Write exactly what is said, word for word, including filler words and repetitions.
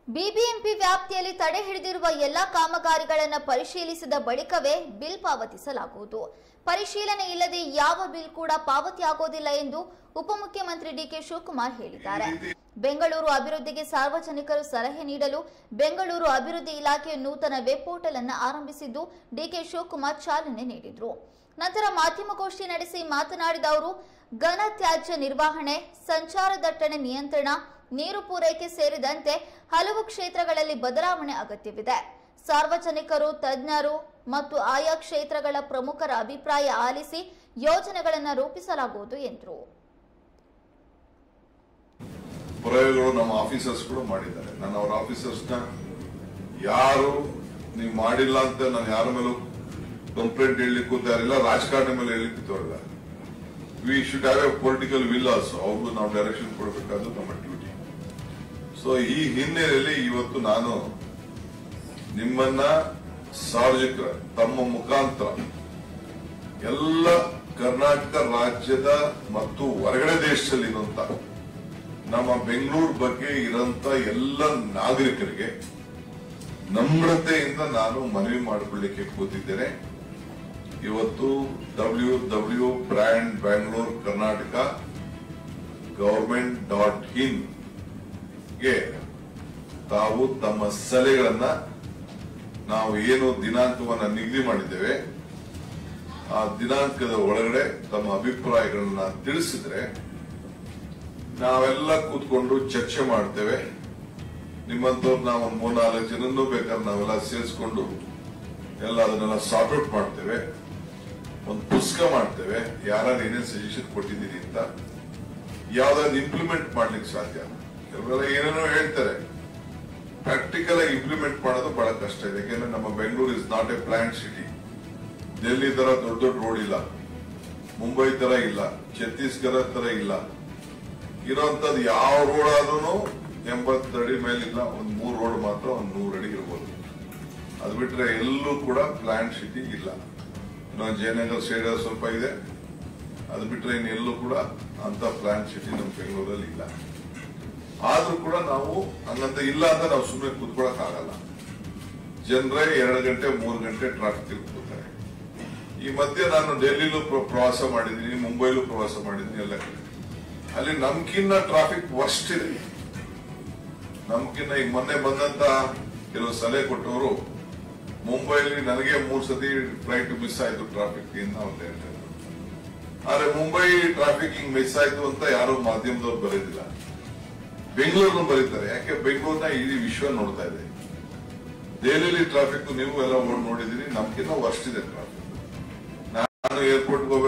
BBMP ವ್ಯಾಪ್ತಿಯಲ್ಲಿ ತಡೆ ಹಿಡಿದಿರುವ ಎಲ್ಲಾ ಕಾಮಗಾರಿಗಳನ್ನು ಪರಿಶೀಲಿಸಿದ ಬಳಿಕವೇ ಬಿಲ್ ಪಾವತಿಸಲಾಗುವುದು. ಪರಿಶೀಲನೆ ಇಲ್ಲದೆ ಯಾವ ಬಿಲ್ ಕೂಡ ಪಾವತಿಯಾಗುವುದಿಲ್ಲ ಎಂದು ಉಪಮುಖ್ಯಮಂತ್ರಿ ಡಿಕೆ ಶಿವಕುಮಾರ್ ಹೇಳಿದ್ದಾರೆ. ಬೆಂಗಳೂರು ಅಭಿವೃದ್ಧಿಗೆ ಸಾರ್ವಜನಿಕರು ಸಲಹೆ ನೀಡಲು ಬೆಂಗಳೂರು ಅಭಿವೃದ್ಧಿ ಇಲಾಖೆಯ ನೂತನ ವೆಬ್ ಪೋರ್ಟಲ್ ಅನ್ನು ಆರಂಭಿಸಿದ್ದು ಡಿಕೆ ಶಿವಕುಮಾರ್ ಚಾಲನೆ ನೀಡಿದರು. ನಂತರ ಮಾಧ್ಯಮಗೋಷ್ಠಿ ನಡೆಸಿ ಮಾತನಾಡಿದ ಅವರು, ಘನ ತ್ಯಾಜ್ಯ ನಿರ್ವಹಣೆ, ಸಂಚಾರ ದಟ್ಟಣೆ ನಿಯಂತ್ರಣ, ನೀರು ಪೂರೈಕೆ ಸೇರಿದಂತೆ ಹಲವು ಕ್ಷೇತ್ರಗಳಲ್ಲಿ ಬದಲಾವಣೆ ಅಗತ್ಯವಿದೆ. ಸಾರ್ವಜನಿಕರು, ತಜ್ಞರು ಮತ್ತು ಆಯಾ ಕ್ಷೇತ್ರಗಳ ಪ್ರಮುಖರ ಅಭಿಪ್ರಾಯ ಆಲಿಸಿ ಯೋಜನೆಗಳನ್ನು ರೂಪಿಸಲಾಗುವುದು ಎಂದರು. ಪ್ರಯೋಗಗಳು ನಮ್ಮ ಆಫೀಸರ್ಸ್ ಕೂಡ ಮಾಡಿದ್ದಾರೆ. ನಾನು ಅವರ ಆಫೀಸರ್ಸ್ ನ ಯಾರು ನೀವು ಮಾಡಿಲ್ಲ ಅಂತ ನಾನು ಯಾರ ಮೇಲೂ ಕಂಪ್ಲೇಂಟ್ ಹೇಳಲಿಕ್ಕೂ ತಯಾರಿಲ್ಲ, ರಾಜಕಾರಣ ಮೇಲೆ ಹೇಳಲಿಕ್ಕೂ ತಯಾರಿಲ್ಲ. We should have a political will also. ಅವ್ರಿಗೂ ನಾವು ಡೈರೆಕ್ಷನ್ ಕೊಡಬೇಕಾದ್ದು ನಮ್ಮ ಡ್ಯೂಟಿ. ಸೊ ಈ ಹಿನ್ನೆಲೆಯಲ್ಲಿ ಇವತ್ತು ನಾನು ನಿಮ್ಮನ್ನ ಸಾರ್ವಜನಿಕರ ತಮ್ಮ ಮುಖಾಂತರ ಎಲ್ಲ ಕರ್ನಾಟಕ ರಾಜ್ಯದ ಮತ್ತು ಹೊರಗಡೆ ದೇಶದಲ್ಲಿರುವಂತ ನಮ್ಮ ಬೆಂಗಳೂರು ಬಗ್ಗೆ ಇರಂತ ಎಲ್ಲ ನಾಗರಿಕರಿಗೆ ನಮ್ರತೆಯಿಂದ ನಾನು ಮನವಿ ಮಾಡಿಕೊಳ್ಳಿಕ್ಕೆ ಕೂತಿದ್ದೇನೆ. ಇವತ್ತು W W brand Bangalore Karnataka government dot in ಗೆ ತಾವು ತಮ್ಮ ಸಲಹೆಗಳನ್ನ ನಾವು ಏನು ದಿನಾಂಕವನ್ನ ನಿಗದಿ ಮಾಡಿದ್ದೇವೆ ಆ ದಿನಾಂಕದ ಒಳಗಡೆ ತಮ್ಮ ಅಭಿಪ್ರಾಯಗಳನ್ನ ತಿಳಿಸಿದ್ರೆ ನಾವೆಲ್ಲ ಕೂತ್ಕೊಂಡು ಚರ್ಚೆ ಮಾಡ್ತೇವೆ. ನಿಮ್ಮಂತವ್ರು ನಾವು ಒಂದು ಮೂರ್ನಾಲ್ಕು ಜನನ್ನೂ ಬೇಕಾದ್ರೆ ನಾವೆಲ್ಲ ಸೇರಿಸ್ಕೊಂಡು ಎಲ್ಲ ಅದನ್ನೆಲ್ಲ ಸಾರ್ಟ್ ಔಟ್ ಮಾಡ್ತೇವೆ. ಒಂದು ಪುಸ್ತಕ ಮಾಡ್ತೇವೆ, ಯಾರು ಏನೇನು ಸಜೆಷನ್ ಕೊಟ್ಟಿದ್ದೀರಿ ಅಂತ ಯಾವ್ದಾದ್ರು ಇಂಪ್ಲಿಮೆಂಟ್ ಮಾಡ್ಲಿಕ್ಕೆ ಸಾಧ್ಯ. ಕೆಲವರೆಲ್ಲ ಏನೇನೋ ಹೇಳ್ತಾರೆ, ಪ್ರಾಕ್ಟಿಕಲ್ ಆಗಿ ಇಂಪ್ಲಿಮೆಂಟ್ ಮಾಡೋದು ಬಹಳ ಕಷ್ಟ ಇದೆ. ಯಾಕೆಂದ್ರೆ ನಮ್ಮ Bengaluru is not a plant city. Delhi ತರ ದೊಡ್ಡ ದೊಡ್ಡ ರೋಡ್ ಇಲ್ಲ, ಮುಂಬೈ ತರ ಇಲ್ಲ, ಛತ್ತೀಸ್ಗಢ ತರ ಇಲ್ಲ. ಇರೋಂಥದ್ದು ಯಾವ ರೋಡ್ ಆದ್ರೂ ಎಂಬತ್ತು ಅಡಿ ಮೇಲಿಲ್ಲ, ಒಂದ್ ಮೂರು ರೋಡ್ ಮಾತ್ರ ಒಂದ್ ನೂರು ಅಡಿ ಇರ್ಬೋದು. ಅದು ಬಿಟ್ರೆ ಎಲ್ಲೂ ಕೂಡ ಪ್ಲಾಂಟ್ ಸಿಟಿ ಇಲ್ಲ. ಇನ್ನೊಂದು ಜಯನಗರ ಸೈಡ್ ಸ್ವಲ್ಪ ಇದೆ, ಅದು ಬಿಟ್ರೆ ಇನ್ನೆಲ್ಲೂ ಕೂಡ ಅಂತ ಪ್ಲಾಂಟ್ ಸಿಟಿ ನಮ್ಮ ಬೆಂಗಳೂರಲ್ಲಿ ಇಲ್ಲ. ಆದ್ರೂ ಕೂಡ ನಾವು ಹಂಗಂತ ಇಲ್ಲ ಅಂತ ನಾವು ಸುಮ್ಮನೆ ಕೂತ್ಕೊಳಕ್ ಆಗಲ್ಲ. ಜನರೇ ಎರಡು ಗಂಟೆ ಮೂರು ಗಂಟೆ ಟ್ರಾಫಿಕ್ ಕೂತ್ಕೊತಾರೆ. ಈ ಮಧ್ಯೆ ನಾನು ಡೆಲ್ಲಿಲೂ ಪ್ರವಾಸ ಮಾಡಿದ್ದೀನಿ, ಮುಂಬೈಲೂ ಪ್ರವಾಸ ಮಾಡಿದ್ದೀನಿ. ಎಲ್ಲ ಕಡೆ ಅಲ್ಲಿ ನಮ್ಕಿನ್ನ ಟ್ರಾಫಿಕ್ ವರ್ಸ್ಟ್ ಇದೆ. ನಮ್ಕಿನ್ನ ಈಗ ಮೊನ್ನೆ ಬಂದಂತ ಕೆಲವು ಸಲಹೆ ಕೊಟ್ಟವರು ಮುಂಬೈಲಿ ನನಗೆ ಮೂರ್ ಸತಿ ಫ್ಲೈಟ್ ಮಿಸ್ ಆಯ್ತು ಟ್ರಾಫಿಕ್ ಇಂದ ಅಂತ ಹೇಳ್ತಾರೆ. ಆದ್ರೆ ಮುಂಬೈ ಟ್ರಾಫಿಕ್ ಹಿಂಗ್ ಮಿಸ್ ಆಯ್ತು ಅಂತ ಯಾರು ಮಾಧ್ಯಮದವ್ರು ಬರೀದಿಲ್ಲ, ಬೆಂಗಳೂರನ್ನು ಬರೀತಾರೆ. ಯಾಕೆ ಬೆಂಗಳೂರಿನ ಇಡೀ ವಿಶ್ವ ನೋಡ್ತಾ ಇದೆ. ದೆಹಲಿಯಲ್ಲಿ ಟ್ರಾಫಿಕ್ ನೀವು ಎಲ್ಲ ನೋಡಿದೀನಿ, ನಮ್ಗಿನ್ನ ವರ್ಸ್ಟ್ ಇದೆ ಟ್ರಾಫಿಕ್. ನಾನು ಏರ್ಪೋರ್ಟ್ಗೆ